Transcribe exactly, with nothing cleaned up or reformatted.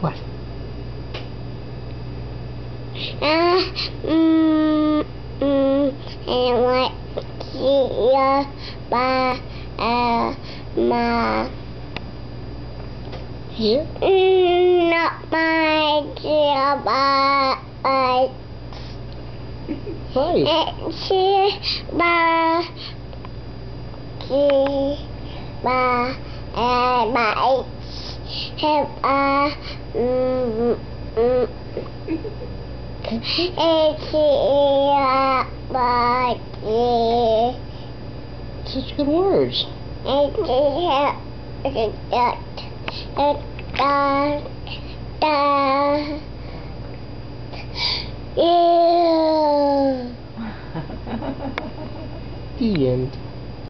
What? Uh, mm, mm, and what here, ba, uh, ma. Here? Mm, not my dear, ba, uh, Right. it's here, ba, ki, ba, uh, ba, it's, have, uh, mm, mm, it's here, ba, ki. Such good words. It's here, it's that, it's that, that, yeah. The end.